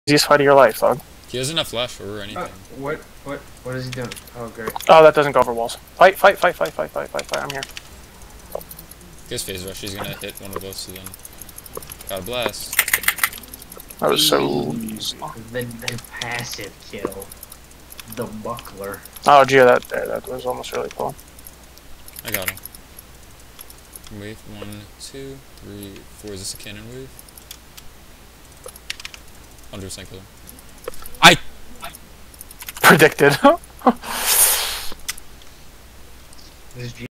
Easiest fight of your life, dog. He has enough flash or anything. What is he doing? Oh, great. Oh, that doesn't go over walls. Fight. I'm here. His phase rush, he's gonna hit one of us again. Got a blast. That was so... The passive kill. The buckler. Oh, gee, that was almost really cool. I got him. Wave 1, 2, 3, 4. Is this a cannon wave? 100% kill him. I Predicted. This